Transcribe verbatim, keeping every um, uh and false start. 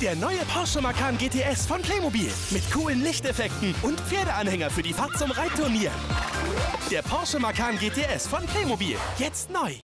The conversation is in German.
Der neue Porsche Macan G T S von Playmobil. Mit coolen Lichteffekten und Pferdeanhänger für die Fahrt zum Reitturnier. Der Porsche Macan G T S von Playmobil. Jetzt neu.